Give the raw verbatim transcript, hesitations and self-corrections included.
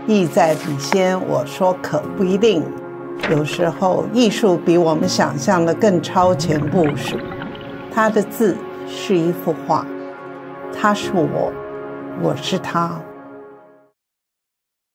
意在笔先，我说可不一定。有时候艺术比我们想象的更超前部署。他的字是一幅画，他是我，我是他。